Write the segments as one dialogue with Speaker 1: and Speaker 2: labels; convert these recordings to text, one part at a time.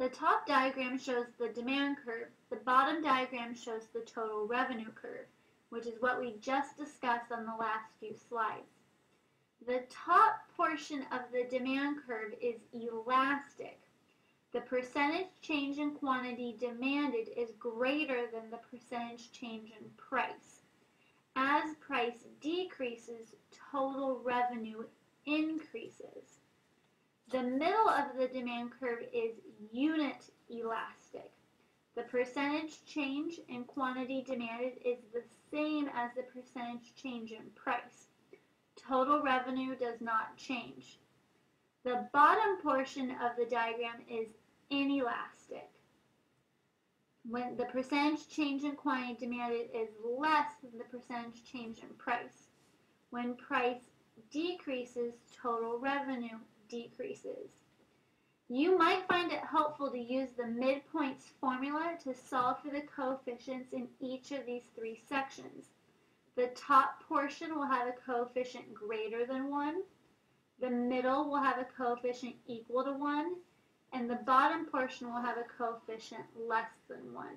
Speaker 1: The top diagram shows the demand curve. The bottom diagram shows the total revenue curve, which is what we just discussed on the last few slides. The top portion of the demand curve is elastic. The percentage change in quantity demanded is greater than the percentage change in price. As price decreases, total revenue increases. The middle of the demand curve is unit elastic. The percentage change in quantity demanded is the same as the percentage change in price. Total revenue does not change. The bottom portion of the diagram is inelastic. When the percentage change in quantity demanded is less than the percentage change in price. When price decreases, total revenue decreases. You might find it helpful to use the midpoints formula to solve for the coefficients in each of these three sections. The top portion will have a coefficient greater than 1, the middle will have a coefficient equal to 1, and the bottom portion will have a coefficient less than 1.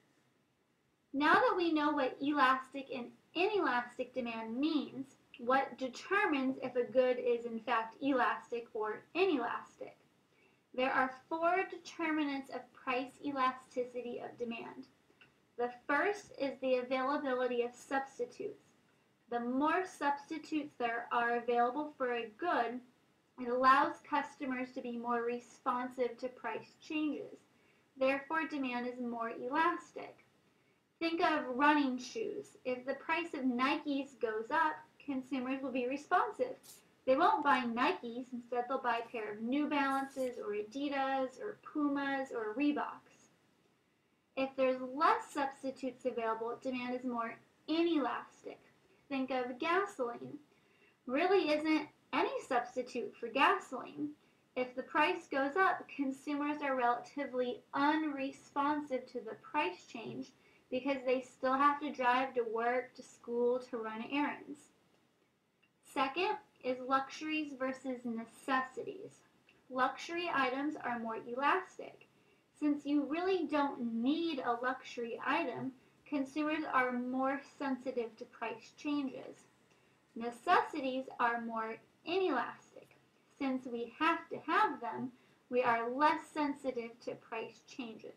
Speaker 1: Now that we know what elastic and inelastic demand means, what determines if a good is in fact elastic or inelastic? There are 4 determinants of price elasticity of demand. The first is the availability of substitutes. The more substitutes there are available for a good, it allows customers to be more responsive to price changes. Therefore, demand is more elastic. Think of running shoes. If the price of Nikes goes up, consumers will be responsive. They won't buy Nikes, instead they'll buy a pair of New Balances or Adidas or Pumas or Reeboks. If there's less substitutes available, demand is more inelastic. Think of gasoline. Really isn't any substitute for gasoline. If the price goes up, consumers are relatively unresponsive to the price change because they still have to drive to work, to school, to run errands. Second is luxuries versus necessities. Luxury items are more elastic. Since you really don't need a luxury item, consumers are more sensitive to price changes. Necessities are more inelastic. Since we have to have them, we are less sensitive to price changes.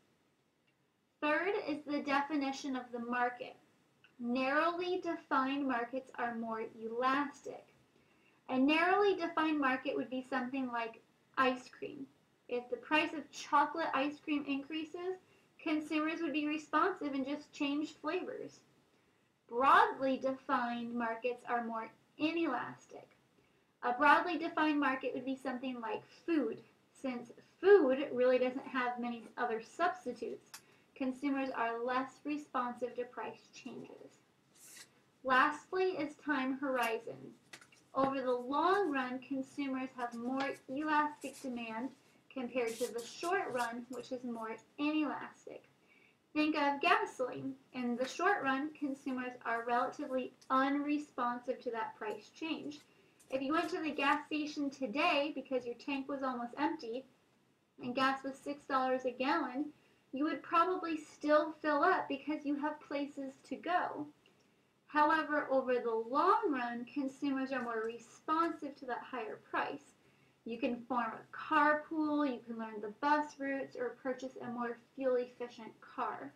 Speaker 1: Third is the definition of the market. Narrowly defined markets are more elastic. A narrowly defined market would be something like ice cream. If the price of chocolate ice cream increases, consumers would be responsive and just change flavors. Broadly defined markets are more inelastic. A broadly defined market would be something like food. Since food really doesn't have many other substitutes, consumers are less responsive to price changes. Lastly is time horizon. Over the long run, consumers have more elastic demand compared to the short run, which is more inelastic. Think of gasoline. In the short run, consumers are relatively unresponsive to that price change. If you went to the gas station today because your tank was almost empty and gas was $6 a gallon, you would probably still fill up because you have places to go. However, over the long run, consumers are more responsive to that higher price. You can form a carpool, you can learn the bus routes, or purchase a more fuel-efficient car.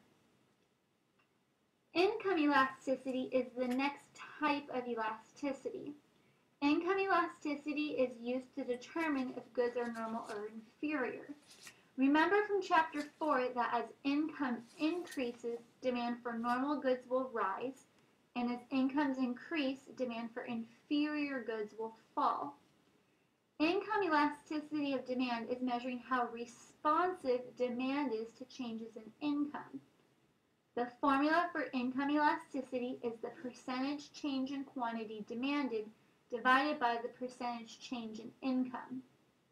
Speaker 1: Income elasticity is the next type of elasticity. Income elasticity is used to determine if goods are normal or inferior. Remember from Chapter 4 that as income increases, demand for normal goods will rise, and as incomes increase, demand for inferior goods will fall. Income elasticity of demand is measuring how responsive demand is to changes in income. The formula for income elasticity is the percentage change in quantity demanded divided by the percentage change in income.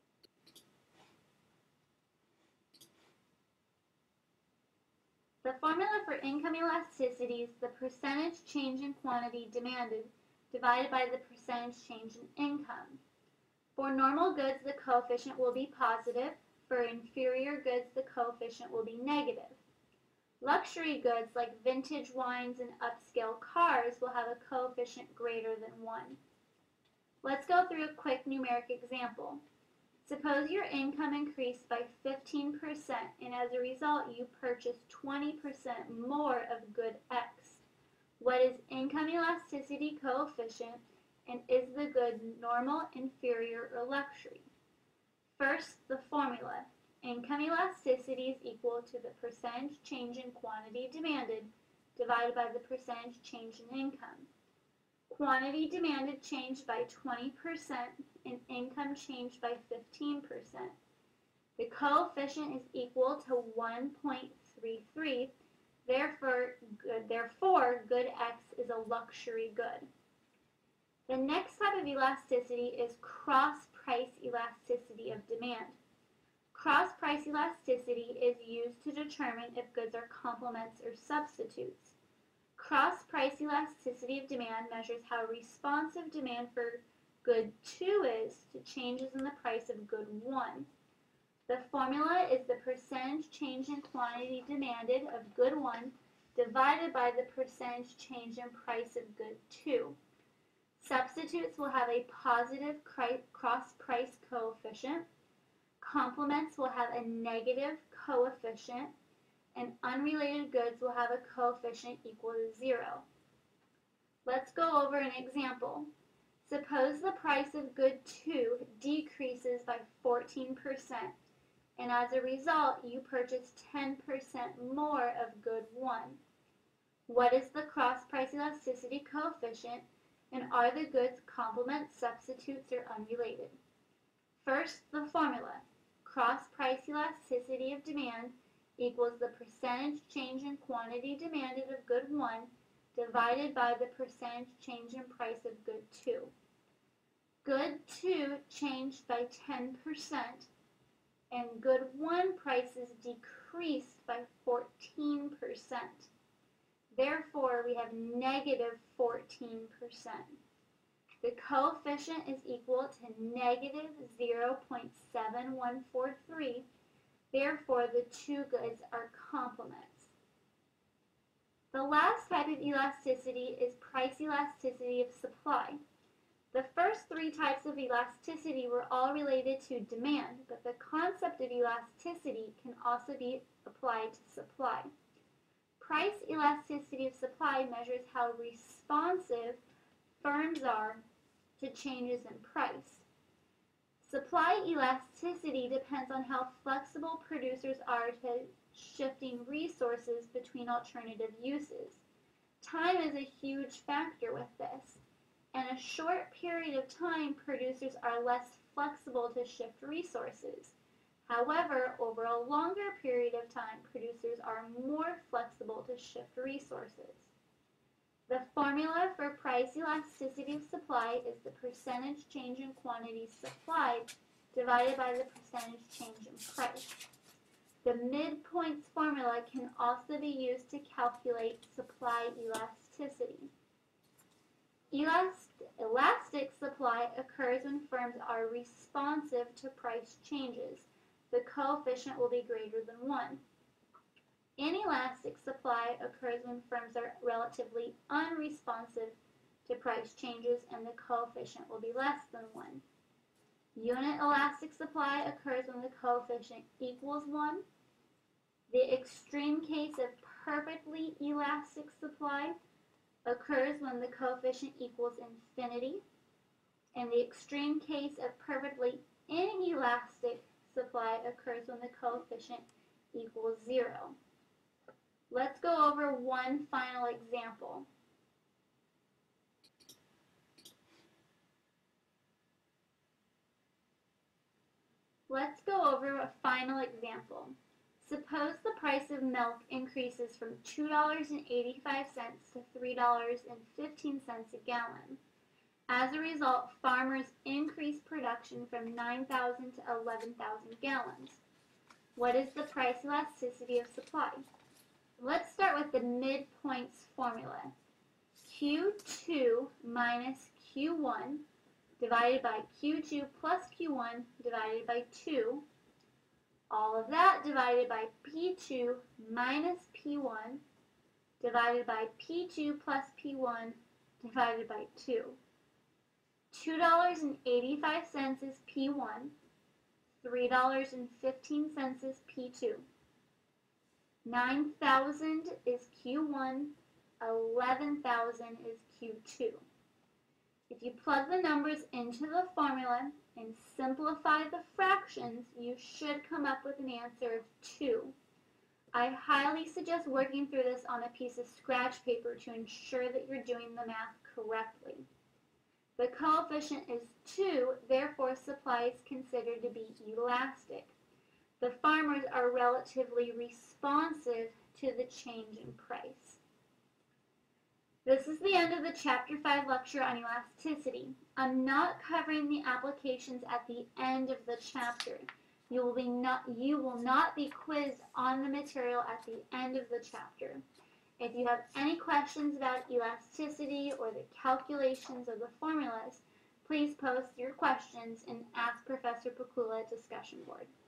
Speaker 1: The formula for income elasticity is the percentage change in quantity demanded divided by the percentage change in income. For normal goods, the coefficient will be positive. For inferior goods, the coefficient will be negative. Luxury goods like vintage wines and upscale cars will have a coefficient greater than 1. Let's go through a quick numeric example. Suppose your income increased by 15% and as a result you purchased 20% more of good X. What is income elasticity coefficient and is the good normal, inferior, or luxury? First, the formula. Income elasticity is equal to the percentage change in quantity demanded divided by the percentage change in income. Quantity demanded changed by 20% and income changed by 15%. The coefficient is equal to 1.33. Therefore, good X is a luxury good. The next type of elasticity is cross-price elasticity of demand. Cross-price elasticity is used to determine if goods are complements or substitutes. Cross-price elasticity of demand measures how responsive demand for good 2 is to changes in the price of good 1. The formula is the percentage change in quantity demanded of good 1 divided by the percentage change in price of good 2. Substitutes will have a positive cross-price coefficient. Complements will have a negative coefficient, and unrelated goods will have a coefficient equal to 0. Let's go over an example. Suppose the price of good 2 decreases by 14%, and as a result, you purchase 10% more of good 1. What is the cross-price elasticity coefficient, and are the goods complements, substitutes, or unrelated? First, the formula. Cross-price elasticity of demand equals the percentage change in quantity demanded of good 1 divided by the percentage change in price of good 2. Good 2 changed by 10% and good 1 prices decreased by 14%. Therefore, we have negative 14%. The coefficient is equal to negative 0.7143. Therefore, the two goods are complements. The last type of elasticity is price elasticity of supply. The first 3 types of elasticity were all related to demand, but the concept of elasticity can also be applied to supply. Price elasticity of supply measures how responsive firms are to changes in price. Supply elasticity depends on how flexible producers are to shifting resources between alternative uses. Time is a huge factor with this. In a short period of time, producers are less flexible to shift resources. However, over a longer period of time, producers are more flexible to shift resources. The formula for price elasticity of supply is the percentage change in quantity supplied divided by the percentage change in price. The midpoints formula can also be used to calculate supply elasticity. Elastic supply occurs when firms are responsive to price changes. The coefficient will be greater than 1. Inelastic supply occurs when firms are relatively unresponsive to price changes and the coefficient will be less than 1. Unit elastic supply occurs when the coefficient equals 1. The extreme case of perfectly elastic supply occurs when the coefficient equals infinity. And the extreme case of perfectly inelastic supply occurs when the coefficient equals 0. Let's go over one final example. Let's go over a final example. Suppose the price of milk increases from $2.85 to $3.15 a gallon. As a result, farmers increase production from 9,000 to 11,000 gallons. What is the price elasticity of supply? Let's start with the midpoints formula. Q2 minus Q1 divided by Q2 plus Q1 divided by 2 All of that divided by P2 minus P1 divided by P2 plus P1 divided by 2. $2.85 is P1. $3.15 is P2. 9,000 is Q1. 11,000 is Q2. If you plug the numbers into the formula and simplify the fractions, you should come up with an answer of 2. I highly suggest working through this on a piece of scratch paper to ensure that you're doing the math correctly. The coefficient is 2, therefore supply is considered to be elastic. The farmers are relatively responsive to the change in price. This is the end of the Chapter 5 lecture on elasticity. I'm not covering the applications at the end of the chapter. You will not be quizzed on the material at the end of the chapter. If you have any questions about elasticity or the calculations of the formulas, please post your questions and Ask Professor Pakula discussion board.